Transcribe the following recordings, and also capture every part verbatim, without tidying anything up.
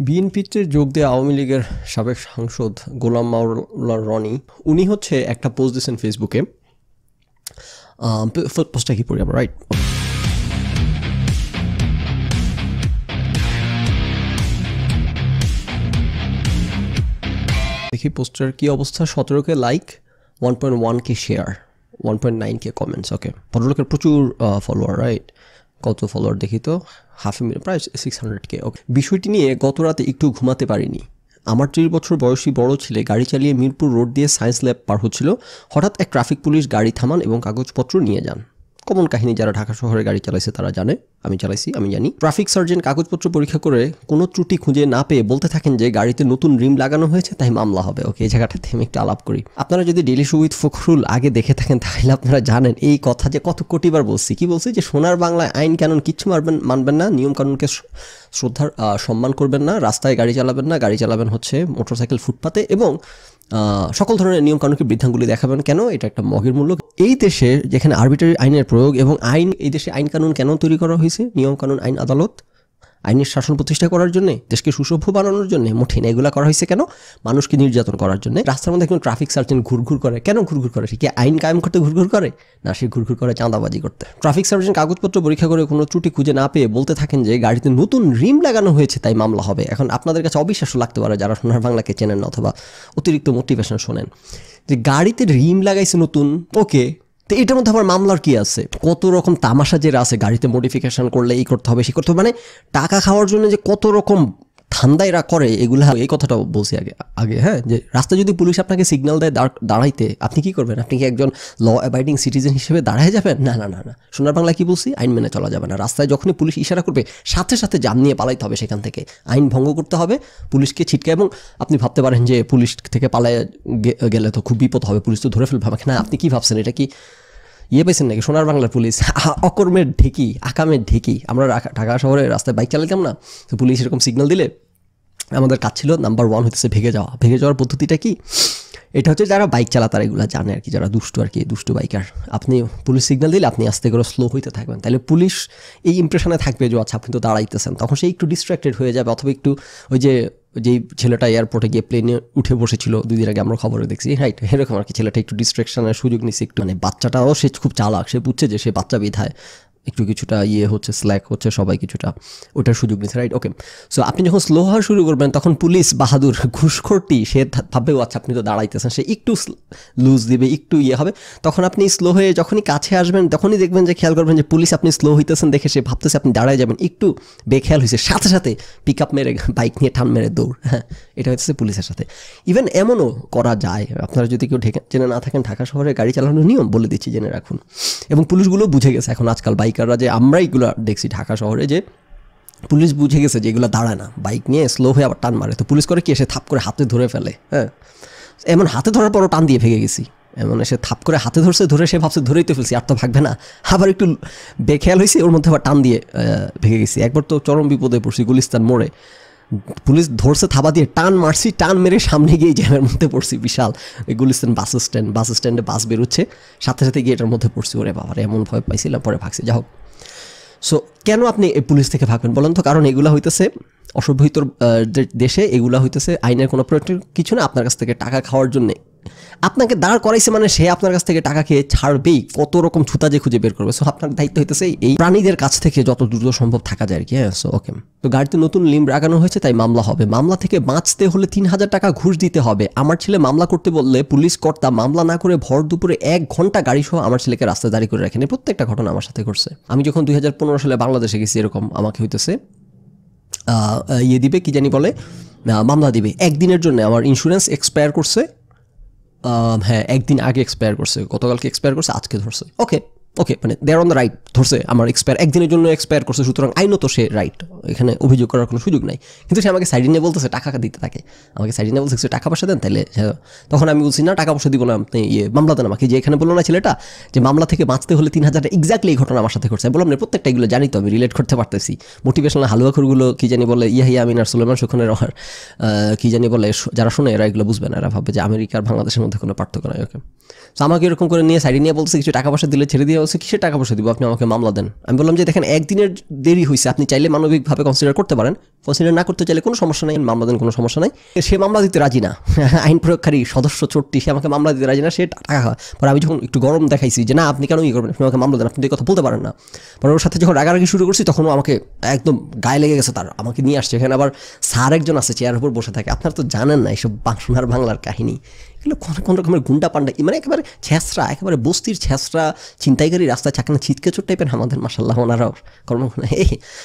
বিএনপিতে যোগ দেওয়া আওয়ামী লীগের সাবেক সাংসদ গোলাম মাওলা রনি উনি হচ্ছে একটা পোস্ট দিয়েছেন ফেসবুকে। পোস্টটা কি পড়ি আমরা, রাইট? দেখি পোস্টার কি অবস্থা। সতেরো K like, one point one K share, one point nine K comments. Okay, ভদ্রলোকের প্রচুর ফলোয়ার, রাইট? কত ফলোয়ার দেখি তো, হাফ এ মিলিয়ন, প্রায় সিক্স হান্ড্রেড কে। ওকে, বিষয়টি নিয়ে গত রাতে একটু ঘুমাতে পারিনি। আমার ত্রিশ বছর বয়সী বড় ছেলে গাড়ি চালিয়ে মিরপুর রোড দিয়ে সায়েন্স ল্যাব পার হচ্ছিল। হঠাৎ এক ট্রাফিক পুলিশ গাড়ি থামান এবং কাগজপত্র নিয়ে যান। কমন কাহিনী, যারা ঢাকা শহরে গাড়ি চালাইছে তারা জানে, আমি চালাইছি, আমি জানি। ট্রাফিক সার্জেন্ট কাগজপত্র পরীক্ষা করে কোনো ত্রুটি খুঁজে না পেয়ে বলতে থাকেন যে গাড়িতে নতুন রিম লাগানো হয়েছে, তাই মামলা হবে। ওকে, এই জায়গাটাতে আমি একটু আলাপ করি। আপনারা যদি ডেইলি শো উইথ ফখরুল আগে দেখে থাকেন তাহলে আপনারা জানেন এই কথা যে কত কোটিবার বলছি। কি বলছি? যে সোনার বাংলায় আইন কানুন কিচ্ছু মারবেন মানবেন না, নিয়ম কানুনকে শ্রদ্ধার সম্মান করবেন না, রাস্তায় গাড়ি চালাবেন না, গাড়ি চালাবেন হচ্ছে মোটরসাইকেল ফুটপাতে, এবং সকল ধরনের নিয়ম কানুনকে বৃদ্ধাঙ্গুলি দেখাবেন। কেন? এটা একটা মগের মূল্য। এই দেশে যেখানে আরবিট্রারি আইনের প্রয়োগ এবং আইন, এই দেশে আইন কানুন কেন তৈরি করা হয়েছে? নিয়ম কানুন, আইন আদালত, আইনের শাসন প্রতিষ্ঠা করার জন্য, দেশকে সুসভ্য বানানোর জন্য। মোটেই না, এগুলো করা হয়েছে কেন? মানুষকে নির্যাতন করার জন্য। রাস্তার মধ্যে একজন ট্রাফিক সার্জেন্ট ঘুরঘুর করে, কেন ঘুরঘুর করে? সে কি আইন কায়েম করতে ঘুরঘুর করে? না, সে ঘুরঘুর করে চাঁদাবাজি করতে। ট্রাফিক সার্জেন্ট কাগজপত্র পরীক্ষা করে কোনো ত্রুটি খুঁজে না পেয়ে বলতে থাকেন যে গাড়িতে নতুন রিম লাগানো হয়েছে, তাই মামলা হবে। এখন আপনাদের কাছে অবিশ্বাস্য লাগতে পারে যারা সোনার বাংলাকে চেনেন না অথবা অতিরিক্ত মোটিভেশন শোনেন, যে গাড়িতে রিম লাগাইছে নতুন। ওকে, তো এটার মধ্যে আবার মামলার কি আছে? কত রকম তামাশা যে আছে, গাড়িতে মডিফিকেশন করলে এই করতে হবে, সে করতে হবে, মানে টাকা খাওয়ার জন্য যে কত রকম ধান্দাইরা করে এগুলো। এই কথাটা বলছি আগে আগে হ্যাঁ, যে রাস্তায় যদি পুলিশ আপনাকে সিগন্যাল দেয় দাঁড়াইতে, আপনি কি করবেন? আপনি কি একজন ল অ্যাবাইডিং সিটিজেন হিসেবে দাঁড়ায় যাবেন? না না না না, সোনার বাংলা কি বলছি? আইন মেনে চলা যাবে না। রাস্তায় যখনই পুলিশ ইশারা করবে সাথে সাথে জান নিয়ে পালাইতে হবে, সেখান থেকে আইন ভঙ্গ করতে হবে, পুলিশকে ছিটকে। এবং আপনি ভাবতে পারেন যে পুলিশ থেকে পালায় গেলে তো খুব বিপদ হবে, পুলিশ তো ধরে ফেলবে আমাকে। না, আপনি কি ভাবছেন? এটা কি ইয়ে পাইছেন নাকি সোনার বাংলার পুলিশ? অকর্মের ঢেকি, আকামের ঢেকি। আমরা ঢাকা শহরে রাস্তায় বাইক চালাতাম না, তো পুলিশ এরকম সিগন্যাল দিলে আমাদের কাজ ছিল নাম্বার ওয়ান হতেছে ভেগে যাওয়া। ভেগে যাওয়ার পদ্ধতিটা কি? এটা হচ্ছে যারা বাইক চালা তারা এগুলো জানে আর কি, যারা দুষ্টু আর কি, দুষ্টু বাইকার। আপনি পুলিশ সিগন্যাল দিলে আপনি আস্তে করে স্লো হইতে থাকবেন, তাহলে পুলিশ এই ইমপ্রেশনে থাকবে যে আচ্ছা আপনি তো দাঁড়াইতেছেন, তখন সে একটু ডিস্ট্র্যাক্টেড হয়ে যাবে। অথবা একটু ওই যে যেই ছেলেটা এয়ারপোর্টে গিয়ে প্লেনে উঠে বসেছিল দুই দিন আগে, আমরা খবরে দেখছি, রাইট? এরকম আর কি, ছেলেটা একটু ডিস্ট্রাকশনের সুযোগ নিচ্ছে একটু। মানে বাচ্চাটাও সে খুব চালাক, সে বুঝছে যে সে বাচ্চা বিধায় একটু কিছুটা ইয়ে হচ্ছে, স্ল্যাক হচ্ছে, সবাই কিছুটা ওটার সুযোগ নিচ্ছে, রাইট? ওকে, সো আপনি যখন স্লো হওয়া শুরু করবেন তখন পুলিশ বাহাদুর ঘুষখোরটি সে ভাববে আচ্ছা আপনি তো দাঁড়াইতেছেন, সে একটু লুজ দিবে, একটু ইয়ে হবে। তখন আপনি স্লো হয়ে যখনই কাছে আসবেন তখনই দেখবেন যে খেয়াল করবেন যে পুলিশ আপনি স্লো হইতেছেন দেখে সে ভাবতেছে আপনি দাঁড়ায় যাবেন, একটু বেখেয়াল হয়েছে, সাথে সাথে পিক আপ মেরে বাইক নিয়ে টান মেরে দৌড়। হ্যাঁ, এটা হচ্ছে পুলিশের সাথে। ইভেন এমনও করা যায়, আপনারা যদি কেউ জেনে না থাকেন, ঢাকা শহরে গাড়ি চালানোর নিয়ম বলে দিচ্ছি, জেনে রাখুন। এবং পুলিশগুলো বুঝে গেছে এখন আজকাল বাইকাররা, যে আমরা এগুলো দেখছি ঢাকা শহরে, যে পুলিশ বুঝে গেছে যে এগুলো দাঁড়ায় না, বাইক নিয়ে স্লো হয়ে আবার টান মারে। তো পুলিশ করে কি, এসে থাপ করে হাতে ধরে ফেলে। হ্যাঁ, এমন হাতে ধরার পরও টান দিয়ে ভেঙে গেছি। এমন এসে থাপ করে হাতে ধরছে, ধরে সে ভাবছে ধরেই তো ফেলছি, আর তো ভাগবে না, আবার একটু বেখেয়াল হয়েছে, ওর মধ্যে আবার টান দিয়ে ভেঙে গেছি। একবার তো চরম বিপদে পড়ছি, গুলিস্তান মোড়ে পুলিশ ধরছে, থাবা দিয়ে টান মারছি, টান মেরে সামনে গিয়ে জ্যামের মধ্যে পড়ছি। বিশাল ওই গুলিস্তান বাস স্ট্যান্ড, বাস স্ট্যান্ডে বাস বেরোচ্ছে, সাথে সাথে গিয়ে এটার মধ্যে পড়ছি। ওরে বাবা, এমন ভয় পাইছিলাম, পরে ভাগছি। যা হোক, সো কেন আপনি এই পুলিশ থেকে ভাগবেন বলেন তো? কারণ এগুলো হইতেছে অসভ্যতর দেশে, এগুলো হইতেছে আইনের কোনো প্রয়োজন কিছু না, আপনার কাছ থেকে টাকা খাওয়ার জন্যে। আপনাকে দাঁড় করাইছে মানে সে আপনার কাছ থেকে টাকা খেয়ে ছাড়বেই, কত রকম ছুতা যে খুঁজে বের করবে। সো আপনার দায়িত্ব হইতেছে এই প্রাণীদের কাছ থেকে যত দ্রুত সম্ভব থাকা যায় আর কি। হ্যাঁ, সো ওকে, তো গাড়িতে নতুন লিম লাগানো হয়েছে তাই মামলা হবে। মামলা থেকে বাঁচতে হলে তিন হাজার টাকা ঘুষ দিতে হবে। আমার ছেলে মামলা করতে বললে পুলিশ কর্তা মামলা না করে ভর দুপুরে এক ঘন্টা গাড়ি সহ আমার ছেলেকে রাস্তায় দাঁড়িয়ে করে রাখেন। প্রত্যেকটা ঘটনা আমার সাথে ঘটছে। আমি যখন দুই হাজার পনেরো সালে বাংলাদেশে গেছি, এরকম আমাকে হইতেছে ইয়ে দিবে, কি জানি বলে, মামলা দিবে। একদিনের জন্য আমার ইন্স্যুরেন্স এক্সপায়ার করছে। হ্যাঁ, একদিন আগে এক্সপায়ার করছে, গতকালকে এক্সপায়ার করছে, আজকে ধরছে। ওকে ওকে মানে দেয়ার অন দ্য রাইট, ধরছে আমার এক্সপায়ার, একদিনের জন্য এক্সপায়ার করছে, সুতরাং আইনত সে রাইট, এখানে অভিযোগ করার কোনো সুযোগ নাই। কিন্তু সে আমাকে সাইডে নিয়ে বলতেছে টাকা দিতে থাকে, আমাকে সাইডে নিয়ে বলতেছে টাকা পয়সা দেন, তাহলে তখন আমি বলছি না টাকা পয়সা দিব না, আপনি ইয়ে মামলা দেন আমাকে। যে এখানে বললো না ছেলেটা যে মামলা থেকে বাঁচতে হলে তিন হাজার, এক্স্যাক্টলি এই ঘটনা আমার সাথে ঘটছে। বললাম না প্রত্যেকটা এগুলো জানি তো, আমি রিলেট করতে পারতেছি। মোটিভেশনাল হালুয়াখুরগুলো কি জানি বলে, ইয়াহিয়া আমিন আর সুলেমান সুখনের কি জানি বলে, যারা শুনে এরা এগুলো বুঝবে না, এরা ভাবে যে আমেরিকা আর বাংলাদেশের মধ্যে কোনো পার্থক্য নাই। ওকে, তো আমাকে এরকম করে নিয়ে সাইডে নিয়ে বলছে কিছু টাকা পয়সা দিলে ছেড়ে দিয়ে বলছে কিসের টাকা পয়সা দিব, আপনি আমাকে মামলা দেন। আমি বললাম যে দেখেন একদিনের দেরি হয়েছে, আপনি চাইলে মানবিকভাবে কনসিডার করতে পারেন, কনসিডার না করতে চাইলে কোনো সমস্যা নেই, মামলা দেন, কোনো সমস্যা নাই। সে মামলা দিতে রাজি না, আইন প্রয়োগকারী সদস্য চোরটি, সে আমাকে মামলা দিতে রাজি না, সে টাকা খাওয়া। পরে আমি যখন একটু গরম দেখাইছি যে না আপনি কেন ই করবেন, আপনি আমাকে মামলা দেন, আপনি এই কথা বলতে পারেন না। পরে ওর সাথে যখন রাগারাগি শুরু করছি তখন আমাকে একদম গায়ে লেগে গেছে তার, আমাকে নিয়ে আসছে। এখানে আবার স্যার একজন আছে চেয়ার উপর বসে থাকে, আপনারা তো জানেন না এইসব সোনার বাংলার কাহিনী, এগুলো কোন কোন রকমের গুন্ডা পান্ডা, মানে একেবারে ছ্যাঁচড়া, একেবারে বস্তির ছ্যাঁচড়া ছিনতাইকারী, রাস্তায় চাকনা ছিটকে চোর টাইপের আমাদের মাশাল্লাহ ওনারাও কর্ম। এই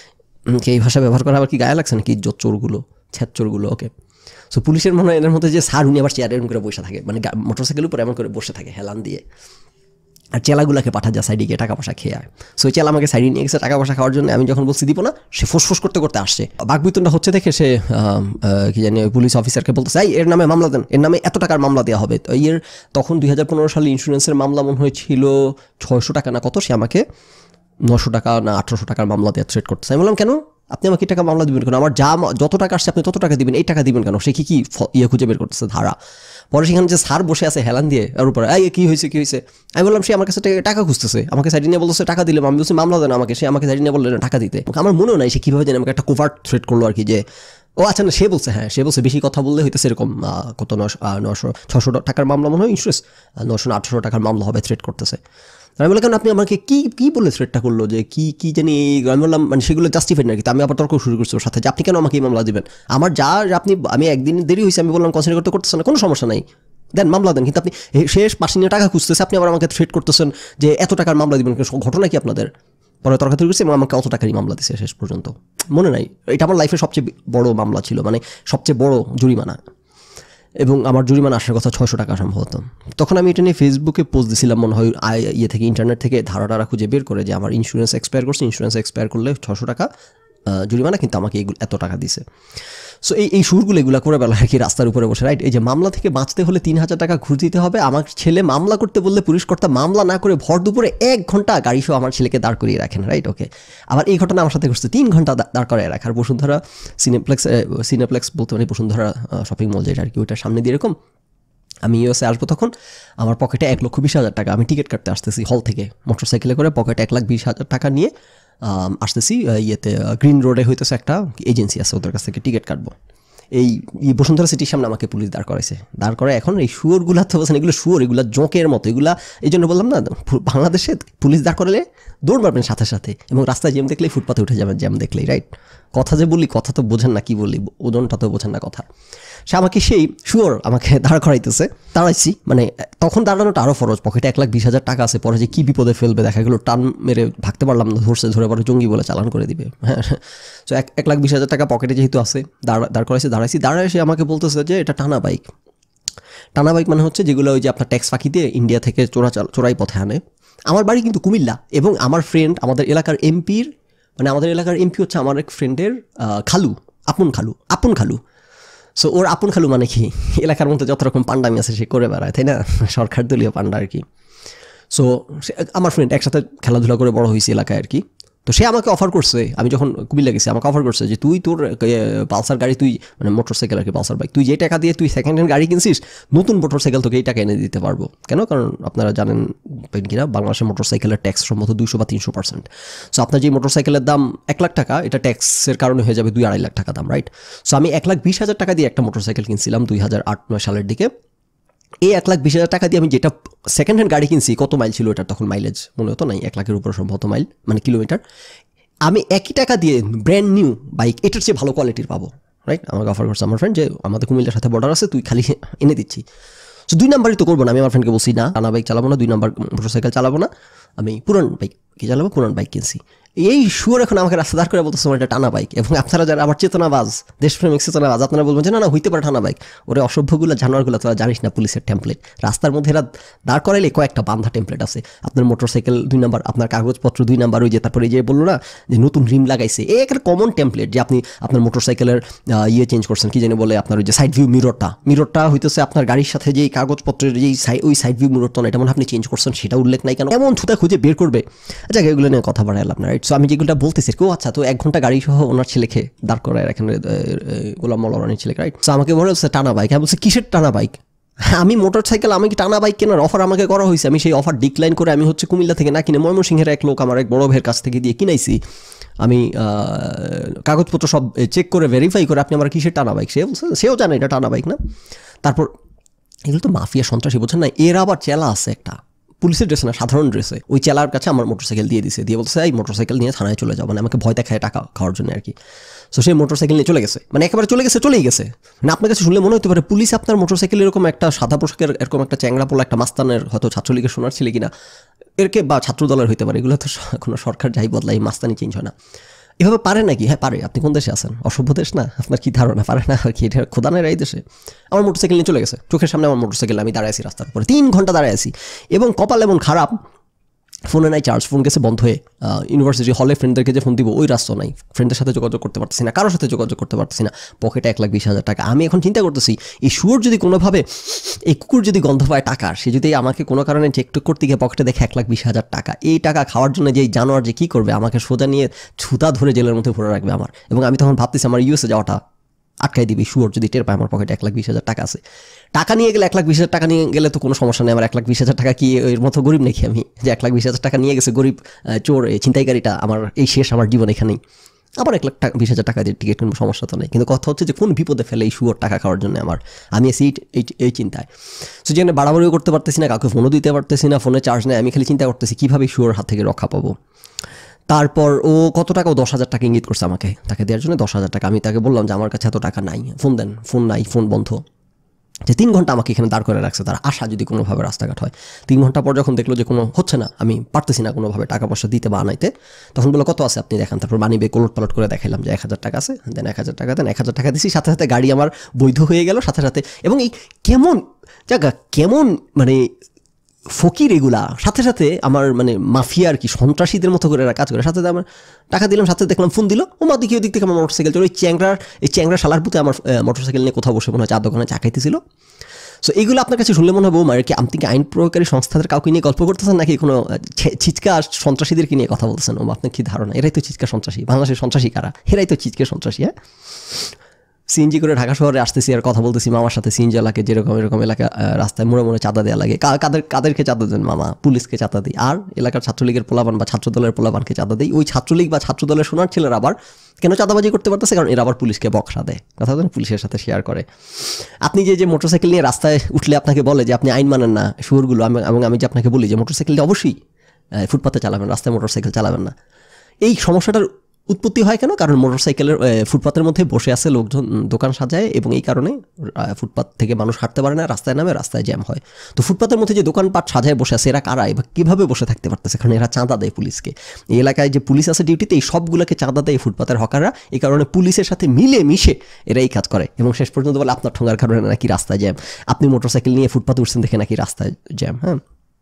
এই ভাষা ব্যবহার করা আবার কি গায়ে লাগছে নাকি, ইজ্জত চোরগুলো, ছ্যাঁচ চোরগুলো। ওকে, সো পুলিশের মনে হয় এর মধ্যে যে স্যার উনি আবার চেয়ার এরকম করে বসে থাকে, মানে মোটরসাইকেলের উপর এমন করে বসে থাকে হেলান দিয়ে, আর চেলাগুলাকে পাঠা যায় সাইডে গিয়ে টাকা পয়সা খেয়ে। সো ওই চেলা আমাকে সাইডে নিয়ে গেছে টাকা পয়সা খাওয়ার জন্য। আমি যখন বলছি দিব না, সে ফোসফোস করতে করতে আসছে, বাকবিতনটা হচ্ছে দেখে সে কি জানি ওই পুলিশ অফিসারকে বলতেছে এই এর নামে মামলা দেন, এর নামে এত টাকার মামলা দেওয়া হবে। তো এর তখন দুই হাজার পনেরো সালে ইন্স্যুরেন্সের মামলা মনে হয়েছিল ছয়শো টাকা না কত, সে আমাকে নশো টাকা না আঠারোশো টাকার মামলা দেওয়া থ্রেট করতেছে। আমি বললাম কেন, আপনি আমাকে টাকা মামলা দিবেন কেন, আমার যা যত টাকা আসছে আপনি তত টাকা দিবেন, এই টাকা দিবেন কেন, সে কি কি ইয়ে খুঁজে বের করতেছে ধারা। পরে সেখানে যে স্যার বসে আছে হেলান দিয়ে ওর উপরে, এই কী হয়েছে কী হয়েছে। আমি বললাম সে আমার কাছে টাকা খুঁজতেছে, আমাকে সাইডে নিয়ে বলতেছে টাকা দিলাম, আমি বলছি মামলা দেন আমাকে, সে আমাকে সাইডে নিয়ে বললেন টাকা দিতে। আমার মনেও নাই সে কীভাবে জানি আমাকে একটা কোভার্ট থ্রেট করলো আর কি, যে ও আচ্ছা না, সে বলছে হ্যাঁ সে বলছে বেশি কথা বললে হইতেছে এরকম কত নশো নশো ছশো টাকার মামলা মনে হয় ইন্স্যুরেন্স, নশো না আটশো টাকার মামলা হবে, থ্রেট করতেছে। আমি বললাম আপনি আমাকে কী কী বলে থ্রেটটা করলো, যে কী কী জানি। আমি বললাম মানে সেগুলো জাস্টিফাইড নাকি, আমি আবার তর্ক শুরু করছি ওর সাথে যে আপনি কেন আমাকে এই মামলা দেবেন, আমার যা আপনি, আমি একদিন দেরি হয়েছে আমি বললাম কনসিডার করতে করতেছেন না, কোনো সমস্যা নাই, দেন মামলা দেন। কিন্তু আপনি শেষ পাশে নিয়ে টাকা খুঁজতেছে, আপনি আবার আমাকে থ্রেট করতেছেন যে এত টাকার মামলা দিবেন, ঘটনা কি আপনাদের। পরে তর্কাতর্কি করছি এবং আমাকে অত টাকারই মামলা দিচ্ছে শেষ পর্যন্ত, মনে নাই। এটা আমার লাইফের সবচেয়ে বড় মামলা ছিল, মানে সবচেয়ে বড় জরিমানা, এবং আমার জরিমানা আসার কথা ছয়শো টাকা সম্ভবত। তখন আমি এটা নিয়ে ফেসবুকে পোস্ট দিয়েছিলাম মনে হয়, ইয়ে থেকে ইন্টারনেট থেকে ধারা টারা খুঁজে বের করে যে আমার ইন্স্যুরেন্স এক্সপায়ার করছে, ইন্স্যুরেন্স এক্সপায়ার করলে ছশো টাকা জরিমানা, কিন্তু আমাকে এগুলো এত টাকা দিছে। সো এই এই সুরগুলো এগুলো করে বেলা আর কি রাস্তার উপরে বসে, রাইট। এই যে মামলা থেকে বাঁচতে হলে তিন হাজার টাকা ঘুষ দিতে হবে, আমার ছেলে মামলা করতে বললে পুলিশ কর্তা মামলা না করে ভর দুপুরে এক ঘন্টা গাড়ি সহ আমার ছেলেকে দাঁড় করিয়ে রাখেন, রাইট। ওকে, আবার এই ঘটনা আমার সাথে ঘটছে, তিন ঘন্টা দাঁড় করিয়ে রাখার বসুন্ধরা সিনেপ্লেক্স, সিনেপ্লেক্স বলতে মানে বসুন্ধরা শপিং মল যেটা আর কি, ওইটার সামনে দিয়ে এরকম আমি ইউএসএ আসবো, তখন আমার পকেটে এক লক্ষ বিশ হাজার টাকা, আমি টিকিট কাটতে আসতেছি হল থেকে মোটর সাইকেলে করে, পকেটে এক লাখ বিশ হাজার টাকা নিয়ে আসতেছি ইয়েতে গ্রিন রোডে হইতেছে একটা এজেন্সি আছে, ওদের কাছ থেকে টিকিট কাটবো। এই বসুন্ধরা সিটির সামনে আমাকে পুলিশ দাঁড় করাইছে, দাঁড় করায় এখন এই শুয়োরগুলা তো বলছেন এগুলো শুয়োর, এগুলো জোঁকের মতো এগুলা, এই জন্য বললাম না বাংলাদেশে পুলিশ দাঁড় করালে দৌড় মারবেন সাথে সাথে, এবং রাস্তায় জ্যাম দেখলেই ফুটপাতে উঠে যাবেন জ্যাম দেখলেই, রাইট। কথা যে বলি কথা তো বোঝেন না, কি বলি ওজনটা তো বোঝেন না কথা। সে আমাকে সেই শুয়োর আমাকে দাঁড় করাইতেছে, দাঁড়াইছি, মানে তখন দাঁড়ানোটা আরও ফরজ, পকেটে এক লাখ বিশ হাজার টাকা আছে, পরে যে কী বিপদে ফেলবে দেখা গেলো, টান মেরে ভাগতে পারলাম না, ধরছে ধরে পরে জঙ্গি বলে চালান করে দিবে, হ্যাঁ। সো এক এক লাখ বিশ হাজার টাকা পকেটে যেহেতু আছে, দাঁড় দাঁড় করাইছি, দাঁড়াইছি, দাঁড়ায় সে আমাকে বলতেছে যে এটা টানা বাইক। টানা বাইক মানে হচ্ছে যেগুলো ওই যে আপনার ট্যাক্স ফাঁকি দিয়ে ইন্ডিয়া থেকে চোরা চোরাই পথে আনে। আমার বাড়ি কিন্তু কুমিল্লা, এবং আমার ফ্রেন্ড আমাদের এলাকার এমপির, মানে আমাদের এলাকার এমপি হচ্ছে আমার এক ফ্রেন্ডের খালু, আপন খালু, আপন খালু। সো ওর আপন খালু মানে কি, এলাকার মধ্যে যত রকম পান্ডামি আছে সে করে বেড়ায়, তাই না, সরকার দলীয় পান্ডা আর কি। সো আমার ফ্রেন্ড একসাথে খেলাধুলা করে বড় হয়েছে এলাকায় আর কি। তো সে আমাকে অফার করছে, আমি যখন কুমিল্লা গেছি আমাকে অফার করছে যে তুই তোর পালসার গাড়ি, তুই মানে মোটর সাইকেল আর কি, পালসার বাইক, তুই যে টাকা দিয়ে তুই সেকেন্ড হ্যান্ড গাড়ি কিনছিস, নতুন মোটর সাইকেল তোকে এই টাকা এনে দিতে পারবো। কেন, কারণ আপনারা জানেন কিনা বাংলাদেশের মোটর সাইকেলের ট্যাক্স সম্ভবত দুইশো বা তিনশো পার্সেন্ট। সো আপনার যে মোটর সাইকেলের দাম এক লাখ টাকা, এটা ট্যাক্সের কারণে হয়ে যাবে দুই আড়াই লাখ টাকা দাম, রাইট। সো আমি এক লাখ বিশ হাজার টাকা দিয়ে একটা মোটর সাইকেল কিনছিলাম দুই হাজার আট নয় সালের দিকে। এই এক লাখ বিশ হাজার টাকা দিয়ে আমি যেটা সেকেন্ড হ্যান্ড গাড়ি কিনছি, কত মাইল ছিল এটা তখন, মাইলেজ মনে হতো নাই, এক লাখের উপর সম্ভবত মাইল মানে কিলোমিটার, আমি একই টাকা দিয়ে ব্র্যান্ড নিউ বাইক এটার চেয়ে ভালো কোয়ালিটির পাবো, রাইট। আমাকে অফার করছে আমার ফ্রেন্ড যে আমাদের কুমিল্লার সাথে বর্ডার আছে, তুই খালি এনে দিচ্ছি। সো দুই নাম্বারই তো করবো না, আমি আমার ফ্রেন্ডকে বলছি না টানা বাইক চালাবো না, দুই নাম্বার মোটর সাইকেল চালাবো না, আমি পুরান বাইক কি চালাবো, পুরান বাইক কিনছি। এই শুয়োর এখন আমাকে রাস্তা দাঁড় করে বলতেছে আমার এটা টানা বাইক, এবং আপনারা যারা আবার চেতনাবাজ, দেশপ্রেমিক চেতনাবাজ, আপনারা বলবেন যে না না হইতে পারে টানা বাইক, ওরে অসভ্যগুলো জানোয়ারগুলো তোরা জানিস না পুলিশের টেমপ্লেট, রাস্তার মধ্যে এরা দাঁড় করাইলে কয়েকটা বান্ধা টেমপ্লেট আছে, আপনার মোটর সাইকেল দুই নাম্বার, আপনার কাগজপত্র দুই নাম্বার, ওই যে তারপরে যে বললো না যে নতুন রিম লাগাইছে, এই একটা কমন টেমপ্লেট, যে আপনি আপনার মোটর সাইকেলের ইয়ে চেঞ্জ করছেন, কি জানি বলে আপনার ওই যে সাইড ভিউ মিররটা, মিররটা হইতেছে আপনার গাড়ির সাথে যেই কাগজপত্রের যেই ওই সাইড ভিউ মিররটা এটা মনে আপনি চেঞ্জ করছেন, সেটা উল্লেখ নাই কেন, এমন থুতা খুঁজে বের করবে। আচ্ছা এগুলো নিয়ে কথা বাড়াইলাম আপনার, রাইট। সো আমি যেগুলো বলতেছি কেউ, আচ্ছা তো এক ঘন্টা গাড়ি সহ ওনার ছেলেকে দাঁড় করায় এখানে গোলাম মৌলানার ছেলেকে, রাইট। সো আমাকে বলে হচ্ছে টানা বাইক, আমি বলছি কিসের টানা বাইক, আমি মোটরসাইকেল আমি কি টানা বাইক কেনার অফার আমাকে করা হয়েছে, আমি সেই অফার ডিক্লাইন করে আমি হচ্ছে কুমিল্লা থেকে না কিনে ময়মনসিংহের এক লোক আমার এক বড় ভাইয়ের কাছ থেকে দিয়ে কিনাইছি। আমি কাগজপত্র সব চেক করে ভেরিফাই করে আপনি আমার কিসের টানা বাইক, সে সেও জানে এটা টানা বাইক না। তারপর এগুলো তো মাফিয়া সন্ত্রাসী, বোঝেন না? এর আবার চেলা আছে একটা, পুলিশের ড্রেসে না সাধারণ ড্রেসে, ওই চেলার কাছে আমার মোটরসাইকেল দিয়ে দিছে, দিয়ে বলছে এই মোটরসাইকেল নিয়ে থানায় চলে যাবো, মানে আমাকে ভয় দেখায় টাকা খাওয়ার জন্য আর কি। সো সেই মোটরসাইকেল নিয়ে চলে গেছে, মানে একেবারে চলে গেছে, চলেই গেছে। না আপনার কাছে শুনলে মনে হতে পারে পুলিশ আপনার মোটরসাইকেল এরকম একটা সাদা পোশাকের এরকম একটা চ্যাংড়া পোলা একটা মাস্তানের হয়তো ছাত্রলীগের শোনার ছিল কিনা এরকে, বা ছাত্রদলের হইতে পারে, এগুলো তো কোনো সরকার যাই বদলায় মাস্তানি চেঞ্জ হয় না। এভাবে পারে নাকি? হ্যাঁ পারে। আপনি কোন দেশে আছেন? অসভ্য দেশ না? আপনার কি ধারণা পারে না আর কি? এটা খোদানের এই দেশে আমার মোটরসাইকেল নিয়ে চলে গেছে, চোখের সামনে আমার মোটরসাইকেল, আমি দাঁড়ায় আছি রাস্তার উপরে, তিন ঘন্টা দাঁড়ায় আছি, এবং কপাল এমন খারাপ ফোনে নাই চার্জ, ফোন গেছে বন্ধ হয়ে। ইউনিভার্সিটি হলে ফ্রেন্ডদেরকে যে ফোন দিব ওই রাস্তা নাই, ফ্রেন্ডের সাথে যোগাযোগ করতে পারতেছি না, কারোর সাথে যোগাযোগ করতে পারতেছি না, পকেটে এক লাখ বিশ হাজার টাকা। আমি এখন চিন্তা করতেছি এই শুয়োর যদি কোনোভাবে, এই কুকুর যদি গন্ধ পায় টাকার, সে যদি আমাকে কোনো কারণে চেকটুক করতে গিয়ে পকেটে দেখে এক লাখ বিশ হাজার টাকা, এই টাকা খাওয়ার জন্য যে জানোয়ার যে কী করবে, আমাকে সোজা নিয়ে ছুতা ধরে জেলের মধ্যে ভরে রাখবে আমার। এবং আমি তখন ভাবতেছি আমার ইউএসএ যাওয়াটা আটকাই দিবি শুয়োর যদি টের পায় আমার পকেটে এক লাখ বিশ হাজার টাকা আছে। টাকা নিয়ে গেলে এক লাখ বিশ হাজার টাকা নিয়ে গেলে তো কোনো সমস্যা নেই, আমার এক লাখ বিশ হাজার টাকা কি এর মতো গরিব নাকি আমি, যে এক লাখ বিশ হাজার টাকা নিয়ে গেছে গরিব চোর ছিনতাইকারীটা, আমার এই শেষ আমার জীবন এখানেই, আবার এক লাখ টাকা বিশ হাজার টাকা দিয়ে টিকিট কিনবো, সমস্যা তো নেই। কিন্তু কথা হচ্ছে যে কোন বিপদে ফেলে এই শুয়োর টাকা খাওয়ার জন্য আমার, আমি এসে এই এই চিন্তায়। সো যেখানে বাড়াবাড়িও করতে পারতেছি না, কাউকে ফোনও দিতে পারতেছি না, ফোনে চার্জ নেই, আমি খালি চিন্তা করতেছি কীভাবে শুয়োর হাত থেকে রক্ষা পাবো। তারপর ও কত টাকা, ও দশ হাজার টাকা ইঙ্গিত করছে আমাকে, তাকে দেওয়ার জন্য দশ হাজার টাকা। আমি তাকে বললাম যে আমার কাছে এত টাকা নাই, ফোন দেন, ফোন নাই, ফোন বন্ধ। যে তিন ঘন্টা আমাকে এখানে দাঁড় করে রাখছে, তার আশা যদি কোনোভাবে রাস্তাঘাট হয়। তিন ঘন্টা পর যখন দেখলো যে কোনো হচ্ছে না, আমি পারতেছি না কোনোভাবে টাকা পয়সা দিতে বা আনাইতে, তখন বললো কত আছে আপনি দেখান। তারপর মানি ব্যাগ ওলট পালট করে দেখাইলাম যে এক হাজার টাকা আছে, দেন এক হাজার টাকা দেন, এক হাজার টাকা দিছি, সাথে সাথে গাড়ি আমার বৈধ হয়ে গেল সাথে সাথে। এবং এই কেমন জায়গা, কেমন মানে ফকির এগুলা, সাথে সাথে আমার মানে মাফিয়া আর কি, সন্ত্রাসীদের মতো করে এরা কাজ করে। সাথে আমার টাকা দিলাম, সাথে দেখলাম ফোন দিল, ও মা দিকে ওই দিক থেকে আমার মোটরসাইকেল চলে, ওই চ্যাংরার এই চ্যাংরা শালার পুঁতে আমার মোটরসাইকেল নিয়ে কোথাও বসে মনে হয় চার দোকানে চা খাইতেছিল। সো এইগুলো আপনার কাছে শুনলে মনে হবে আর কি আপনি কি আইন প্রয়োগকারী সংস্থাদের কাউকে নিয়ে গল্প করতেছেন নাকি কোনো চিৎকা সন্ত্রাসীদেরকে নিয়ে কথা বলতেছেন? ও আপনার কি ধারণা? এরাই তো চিৎকা সন্ত্রাসী, বাংলাদেশের সন্ত্রাসী কারা? এরাই তো চিৎকা সন্ত্রাসী। হ্যাঁ, সিএনজি করে ঢাকা শহরে আসতেছি আর কথা বলতেছি মামার সাথে, সিএনজি এলাকায় যেরকম এরকম এলাকা রাস্তায় মোড়ে মোড়ে চাঁদা দেওয়া লাগে, কাদের কাদেরকে চাঁদা দেন? মামা, পুলিশকে চাঁদা দিই, আর এলাকার ছাত্রলীগের পোলাপান বা ছাত্রদলের পোলাপানকে চাঁদা দিই। ওই ছাত্রলীগ বা ছাত্রদলের সোনার ছেলের আবার কেন চাঁদাবাজি করতে পারতেছে? কারণ এরা আবার পুলিশকে বকশা দেয়, কথা বলেন, পুলিশের সাথে শেয়ার করে। আপনি যে যে মোটরসাইকেল নিয়ে রাস্তায় উঠলে আপনাকে বলে যে আপনি আইন মানেন না, শুয়োরগুলো, এবং আমি যে আপনাকে বলি যে মোটরসাইকেলটা অবশ্যই ফুটপাতে চালাবেন, রাস্তায় মোটরসাইকেল চালাবেন না, এই সমস্যাটার উৎপত্তি হয় কেন? কারণ মোটরসাইকেলের ফুটপাতের মধ্যে বসে আছে লোকজন, দোকান সাজায়, এবং এই কারণে ফুটপাত থেকে মানুষ হাঁটতে পারে না, রাস্তায় নামে, রাস্তায় জ্যাম হয়। তো ফুটপাতের মধ্যে যে দোকানপাট সাজায় বসে আছে, এরা কারা বা কীভাবে বসে থাকতে পারতেছে? কারণ এরা চাঁদা দেয় পুলিশকে। এই এলাকায় যে পুলিশ আছে ডিউটিতে, এই সবগুলোকে চাঁদা দেয় ফুটপাতের হকাররা, এই কারণে পুলিশের সাথে মিলে মিশে এরা এই কাজ করে। এবং শেষ পর্যন্ত বলে আপনার ঠোঙার কারণে নাকি রাস্তায় জ্যাম, আপনি মোটরসাইকেল নিয়ে ফুটপাতে উঠছেন দেখে নাকি রাস্তায় জ্যাম। হ্যাঁ,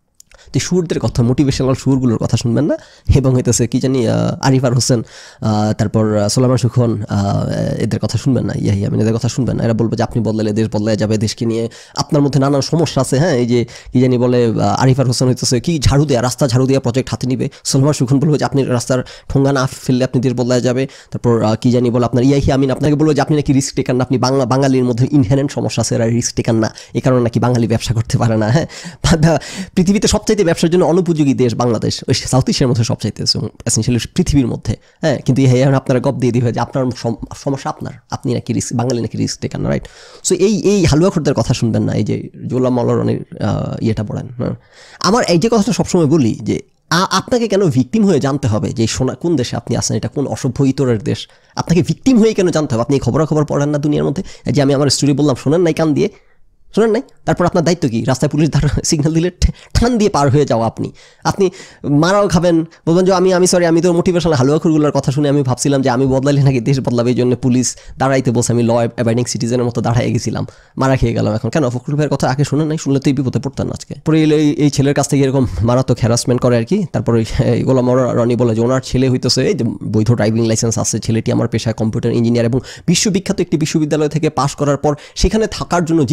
তো সুরদের কথা, মোটিভেশনাল সুরগুলোর কথা শুনবেন না। এবং হইতেছে কি জানি আরিফার হোসেন, তারপর সোলামান সুখন, এদের কথা শুনবেন না, ইয়াহি আমিন, এদের কথা শুনবেন না। এরা বলবে যে আপনি বদলালে দেশ বদলায় যাবে, দেশকে নিয়ে আপনার মধ্যে নানান সমস্যা আছে। হ্যাঁ, এই যে কি জানি বলে আরিফার হোসেন হইতেছে কি ঝাড়ু দেয়া, রাস্তা ঝাড়ু দেওয়া প্রজেক্ট হাতে নিবে। সোলামান সুখন বলবে যে আপনি রাস্তার ঠোঙ্গা না ফেললে আপনি দেশ বদলায় যাবে। তারপর কি জানি বলে আপনার ইয়াহি আমিন আপনাকে বলবে যে আপনি নাকি রিস্ক টেকার না, আপনি বাংলা বাঙালির মধ্যে ইনহেরেন্ট সমস্যা আছে, এরা রিস্ক টেকার না, এই কারণে নাকি বাঙালি ব্যবসা করতে পারে না। হ্যাঁ, পৃথিবীতে সবচাইতে ব্যবসার জন্য অনুপযোগী দেশ বাংলাদেশ, ওই সাউথ এশিয়ার মধ্যে সবচাইতে এসেনশিয়ালি পৃথিবীর মধ্যে। হ্যাঁ, কিন্তু এই আপনারা গপ দিয়ে দিবে যে আপনার সমস্যা আপনার, আপনি নাকি রিস্ক, বাঙালি নাকি রিস্ক টেকার না, রাইট? সো এই এই হালুয়া খোরদের কথা শুনবেন না, এই যে জোলা মলরনের ইয়েটা পড়েন। হ্যাঁ, আমার এই যে কথাটা সবসময় বলি যে আপনাকে কেন ভিকটিম হয়ে জানতে হবে যে সোনা কোন দেশে আপনি আছেন, এটা কোন অসভ্য ইতরের দেশ? আপনাকে ভিকটিম হয়ে কেন জানতে হবে? আপনি খবরাখবর পড়েন না দুনিয়ার মধ্যে? যে আমি আমার স্টোরি বললাম, শোনেন নাই কান দিয়ে, শোনেন নাই? তারপর আপনার দায়িত্ব কি? রাস্তায় পুলিশ ধার সিগন্যাল দিলে ঠান দিয়ে পার হয়ে যাওয়া। আপনি আপনি মারাও খাবেন, বলবেন যে আমি আমি সরি আমি তো মোটিভেশনাল হালুয়াখুরগুলোর কথা শুনে আমি ভাবছিলাম যে আমি বদলাইলে নাকি দেশ বদলাবে, এই জন্য পুলিশ দাঁড়াইতে বলছে, আমি ল অ্যাবাইডিং সিটিজেনের মতো দাঁড়াই গেছিলাম, মারা খেয়ে গেলাম। এখন কেন? ফখরুল ভাইয়ের কথা আগে শুনে নাই, শুনলে তো এই বিপদে পড়তেন আজকে। পরে এই ছেলের কাছ থেকে এরকম মারাত্মক হ্যারাসমেন্ট করে আর কি। তারপর ওই গোলাম রনি বলে যে ওনার ছেলে হইতেছে এই যে বৈধ ড্রাইভিং লাইসেন্স আছে, ছেলেটি আমার পেশায় কম্পিউটার ইঞ্জিনিয়ার এবং বিশ্ববিখ্যাত একটি বিশ্ববিদ্যালয় থেকে পাশ করার পর সেখানে থাকার জন্য জিদ করেছিল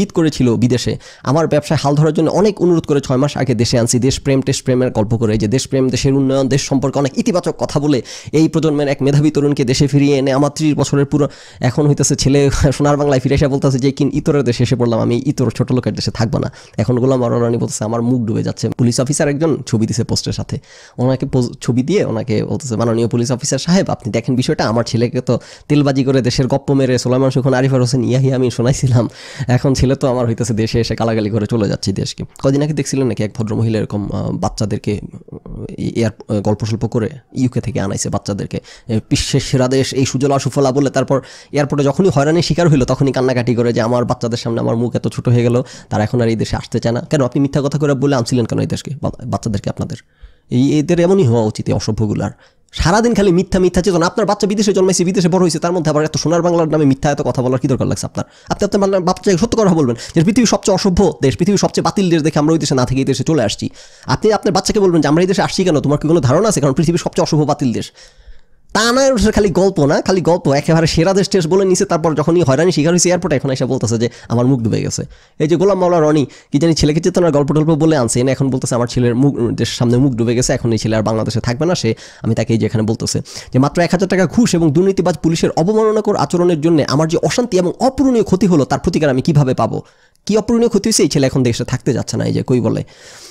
বিদেশে, আমার ব্যবসায় হাল ধরার জন্য অনেক অনুরোধ করে ছয় মাস আগে দেশে আনছি, দেশপ্রেম টেশপ্রেমের গল্প করে, যে দেশপ্রেম, দেশের উন্নয়ন, দেশ সম্পর্কে অনেক ইতিবাচক কথা বলে এই প্রজন্মের এক মেধাবী তরুণকে দেশে ফিরিয়ে এনে আমার ত্রিশ বছরের পুরো এখন হইতেছে ছেলে সোনার বাংলায় ফিরে এসে বলতেছে যে কিন ইতরের দেশে এসে পড়লাম, আমি ইতর ছোট লোকের দেশে থাকবো না। এখন গোলাম মাওলা রনি বলতেছে আমার মুখ ডুবে যাচ্ছে। পুলিশ অফিসার একজন ছবি দিছে পোস্টের সাথে, ওনাকে ছবি দিয়ে ওনাকে বলতেছে মাননীয় পুলিশ অফিসার সাহেব আপনি দেখেন বিষয়টা, আমার ছেলেকে তো তেলবাজি করে দেশের গপ্প মেরে সোলাইমান সুখন আরিফার হোসেন ইয়াহি আমি শোনাইছিলাম, এখন ছেলে তো আমার হইতেছে দেশে এসে গালাগালি করে চলে যাচ্ছি দেশকে। কদিন আগে দেখছিলেন নাকি এক ভদ্রমহিলা এরকম বাচ্চাদেরকে এয়ার গল্প স্বল্প করে ইউকে থেকে আনাইছে বাচ্চাদেরকে, বিশ্বের সেরা দেশ এই সুজলা সুফলা বলে, তারপর এয়ারপোর্টে যখনই হয়রানির শিকার হইলো তখনই কান্নাকাটি করে যে আমার বাচ্চাদের সামনে আমার মুখ এত ছোট হয়ে গেল, তারা এখন আর এই দেশে আসতে চায় না। কেন আপনি মিথ্যা কথা করে বলে আনছিলেন কেন এই দেশকে, বাচ্চাদেরকে? আপনাদের এই এদের এমনই হওয়া উচিত এই অসভ্যগুলার, সারাদিন খালি মিথ্যা মিথ্যা চেতনা। আপনার বাচ্চা বিদেশে জন্মাইছে, বিদেশে বড় হয়েছে, তার মধ্যে আবার এত সোনার বাংলার নামে মিথ্যা এত কথা বলার কি দরকার লাগছে আপনার? আপনি আপনার বাচ্চাকে সত্য কথা বলবেন যে পৃথিবীর সবচেয়ে অসভ্য দেশ, পৃথিবীর সবচেয়ে বাতিল দেশ দেখে আমরা ওই দেশে না থেকে এই দেশে চলে আসছি। আপনি আপনার বাচ্চাকে বলবেন যে আমরা এই দেশে আসছি কেন, তোমার কি কোনো ধারণা আছে? কারণ পৃথিবীর সবচেয়ে অসভ্য বাতিল দেশ। তা না, খালি গল্প না, খালি গল্প, একেবারে সেরা দেশ টেস্ট বলে নিছে, তারপর যখনই হয়রানি শিকার হয়েছে এয়ারপোর্টে এখন এসে বলতেছে যে আমার মুখ ডুবে গেছে। এই যে গোলাম মাওলা রনি কি জানি ছেলেকে চেতনার গল্প টল্প বলে আনছে, এনে এখন বলতেছে আমার ছেলের মুখ দেশের সামনে মুখ ডুবে গেছে, এখন এই ছেলে আর বাংলাদেশে থাকবে না। সে আমি তাকে এই যে এখানে বলতেছে যে মাত্র এক হাজার টাকা ঘুষ এবং দুর্নীতিবাজ পুলিশের অবমাননাকর আচরণের জন্য আমার যে অশান্তি এবং অপূরণীয় ক্ষতি হলো তার প্রতিকার আমি কীভাবে পাবো? কী অপূরণীয় ক্ষতি হয়েছে? এই ছেলে এখন দেশে থাকতে যাচ্ছে না। এই যে কই বলে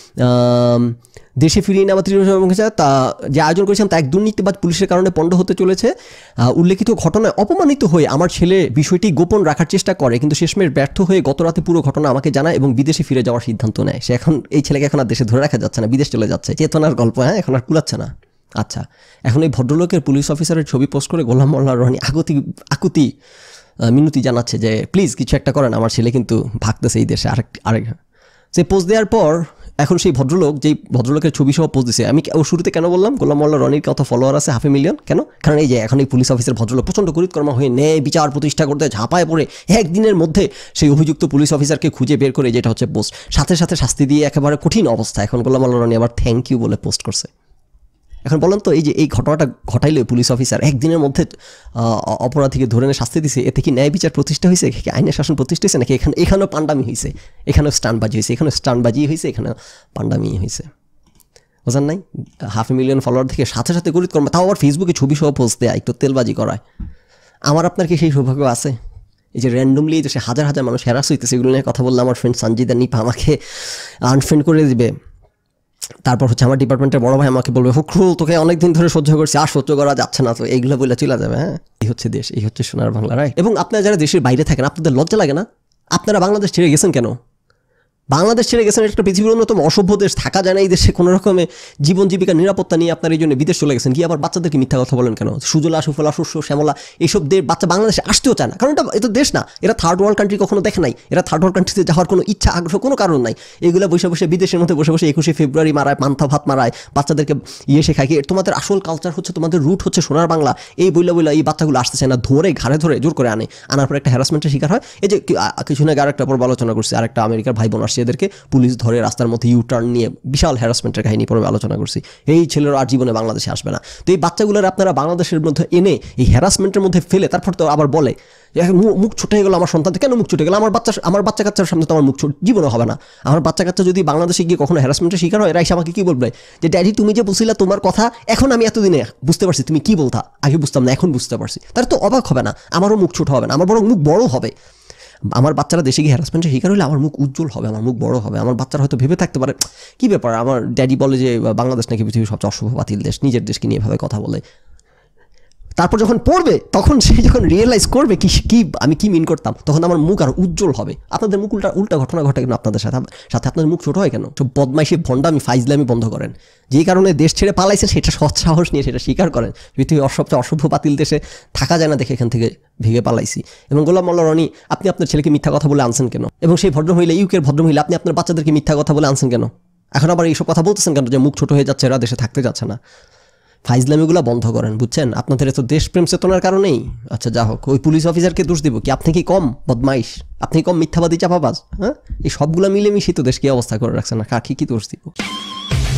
দেশে ফিরিয়ে নেওয়া ত্রিশ তা যে আয়োজন করেছিলাম তা এক দুর্নীতিবাজ পুলিশের কারণে পণ্ড হতে চলেছে। উল্লেখিত ঘটনায় অপমানিত হয়ে আমার ছেলে বিষয়টি গোপন রাখার চেষ্টা করে, কিন্তু শেষমেশ ব্যর্থ হয়ে গত রাতে পুরো ঘটনা আমাকে জানায় এবং বিদেশে ফিরে যাওয়ার সিদ্ধান্ত নেয়। সে এখন এই ছেলেকে এখন আর দেশে ধরে রাখা যাচ্ছে না, বিদেশ চলে যাচ্ছে। চেতনার গল্প, হ্যাঁ, এখন আর কুলাচ্ছে না। আচ্ছা, এখন এই ভদ্রলোকের পুলিশ অফিসারের ছবি পোস্ট করে গোলাম মোল্লা রহনি আকুতি আকুতি মিনতি জানাচ্ছে যে প্লিজ কিছু একটা করেন, আমার ছেলে কিন্তু ভাগতেছে এই দেশে। আরেক আরেক সে পোস্ট দেওয়ার পর এখন সেই ভদ্রলোক, যেই ভদ্রলোকের ছবি সহ পোস্ট দিছে, আমি ও শুরুতে কেন বললাম গোলাম মোল্লা রনির কত ফলোয়ার আছে, হাফ এ মিলিয়ন, কেন? কারণ এই যে এখন এই পুলিশ অফিসের ভদ্রলোক প্রচণ্ড করিতকর্মা হয়ে ন্যায় বিচার প্রতিষ্ঠা করতে ঝাঁপায় পড়ে একদিনের মধ্যে সেই অভিযুক্ত পুলিশ অফিসারকে খুঁজে বের করে, যেটা হচ্ছে পোস্ট, সাথে সাথে শাস্তি দিয়ে একেবারে কঠিন অবস্থা। এখন গোলাম মোল্লা রনি আবার থ্যাংক ইউ বলে পোস্ট করছে। এখন বলেন তো, এই যে এই ঘটনাটা ঘটাইলে পুলিশ অফিসার একদিনের মধ্যে অপরাধীকে ধরে নিয়ে শাস্তি দিছে, এতে কি ন্যায় বিচার প্রতিষ্ঠা হয়েছে, আইনের শাসন প্রতিষ্ঠা হয়েছে, নাকি এখানে এখানেও পান্ডামি হয়েছে, এখানেও স্টানবাজি হয়েছে, এখানেও স্টানবাজি হয়েছে, এখানেও পান্ডামি হয়েছে? বোঝান নাই? হাফ এ মিলিয়ন ফলোয়ার থেকে সাথে সাথে গরিত কর্ম, তাও আবার ফেসবুকে ছবি সহ পোস্ট দেয়, একটু তেলবাজি করায়। আমার আপনার কি সেই সৌভাগ্য আছে? এই যে র্যান্ডমলি এই দেশে হাজার হাজার মানুষ হ্যারাস হইতেছে, এগুলো নিয়ে কথা বললে আমার ফ্রেন্ড সঞ্জিদা নিপা আমাকে আনফ্রেন্ড করে দিবে। তারপর হচ্ছে আমার ডিপার্টমেন্টের বড় ভাই আমাকে বলবে ফখরুল তোকে অনেকদিন ধরে সহ্য করছি, আর সহ্য করা যাচ্ছে না, তো এইগুলো বলে চলে যাবে। হ্যাঁ, এই হচ্ছে দেশ, এই হচ্ছে সোনার বাংলা, রাইট? এবং আপনারা যারা দেশের বাইরে থাকেন আপনাদের লজ্জা লাগে না? আপনারা বাংলাদেশ ছেড়ে গেছেন কেন? বাংলাদেশ ছেড়ে গেছেন, একটা পৃথিবীর অন্যতম অসভ্য দেশ, থাকা যায় না এই দেশে কোনো রকমের জীবন জীবিকা নিরাপত্তা নিয়ে আপনার এই জন্য বিদেশ চলে গেছেন। কি আবার বাচ্চাদেরকে মিথ্যা কথা বলেন কেন? সুজলা সুফলা শস্য শ্যামলা এইসব দেশ বাচ্চা বাংলাদেশে আসতেও চায় না, কারণ এটা এটা দেশ না, এরা থার্ড ওয়ার্ল্ড কান্ট্রি কখনো দেখে নাই, এরা থার্ড ওয়ার্ল্ড কান্ট্রিতে যাওয়ার কোনো ইচ্ছা আগ্রহ কোনো কারণ নাই। এগুলো বসে বসে বিদেশের মধ্যে বসে বসে একুশে ফেব্রুয়ারি মারায়, পান্থা ভাত মারায়, বাচ্চাদেরকে ইয়ে শেখায়। কি তোমাদের আসল কালচার হচ্ছে, তোমাদের রুট হচ্ছে সোনার বাংলা, এই বইলা বইলা এই বাচ্চাগুলো আসতে চায় না, ধরে ঘাড়ে ধরে জোর করে আনে, আনার পর একটা হ্যারাসমেন্টের শিকার হয়। এই যে কিছু না আরেকটা পর্ব আলোচনা করছি, আরেকটা আমেরিকার ভাই বোন আসছে, এদেরকে পুলিশ ধরে রাস্তার মধ্যে ইউ টার্ন নিয়ে বিশাল হ্যারাসমেন্টের কাহিনী পরে আলোচনা করছি। এই ছেলেরা আর জীবনে বাংলাদেশে আসবে না। তো এই বাচ্চাগুলোর আপনারা বাংলাদেশের মধ্যে এনে এই হ্যারাসমেন্টের মধ্যে ফেলে তারপর তো আবার বলে মুখ ছুটে গেল আমার সন্তান, কেন মুখ ছুটে গেল? আমার বাচ্চা আমার বাচ্চা কাচ্চার সামনে তো আমার মুখ ছুট জীবনে হবে না। আমার বাচ্চা কাচ্চা যদি বাংলাদেশে গিয়ে কখনো হ্যারাসমেন্টের শিকার হয়, এরা এসে আমাকে কি বলবে যে ড্যাডি তুমি যে বলছিলা তোমার কথা, এখন আমি এতদিনে বুঝতে পারছি তুমি কি বলতা, আগে বুঝতাম না এখন বুঝতে পারছি। তার তো অবাক হবে না, আমারও মুখ ছোট হবে না, আমার বরং মুখ বড় হবে। আমার বাচ্চারা দেশে গিয়ে হ্যারাসমেন্টের শিকার হলে আমার মুখ উজ্জ্বল হবে, আমার মুখ বড় হবে। আমার বাচ্চারা হয়তো ভেবে থাকতে পারে কী ব্যাপার, আমার ড্যাডি বলে যে বাংলাদেশ নাকি পৃথিবীর সবচেয়ে অশুভ বাতিল দেশ, নিজের দেশকে নিয়ে এভাবে কথা বলে। তারপর যখন পড়বে তখন সে যখন রিয়েলাইজ করবে কি কি আমি কি মিন করতাম, তখন আমার মুখ আর উজ্জ্বল হবে। আপনাদের মুখ উল্টা উল্টা ঘটনা ঘটে কেন আপনাদের সাথে সাথে আপনাদের মুখ ছোটো হয় কেন? সব বদমাইশি ভণ্ডামি ফাইজলামি বন্ধ করেন। যেই কারণে দেশ ছেড়ে পালাইছেন সেটা সৎ সাহস নিয়ে সেটা স্বীকার করেন। পৃথিবীর সবচেয়ে অসভ্য বাতিল দেশে থাকা যায় না দেখে এখান থেকে ভেঙে পালাইছি। এবং গোলাম মোল্লা রনি আপনি আপনার ছেলেকে মিথ্যা কথা বলে আনছেন কেন? এবং সেই ভদ্রমহিলা ইউকের ভদ্রমহিলা আপনি আপনার বাচ্চাদেরকে মিথ্যা কথা বলে আনছেন কেন? এখন আবার এইসব কথা বলতেছেন কেন যে মুখ ছোটো হয়ে যাচ্ছে, এরা দেশে থাকতে যাচ্ছে না? ফাইজলামিগুলো বন্ধ করেন, বুঝছেন? আপনাদের এত দেশপ্রেম চেতনার কারণেই। আচ্ছা যা হোক, ওই পুলিশ অফিসারকে দোষ দিব কি? আপনি কি কম বদমাইশ? আপনি কম মিথ্যাবাদী চাপাবাজ? হ্যাঁ, এই সবগুলো মিলেমিশে তো দেশকে অবস্থা করে রাখছেন না, কাকে কি দোষ দিব?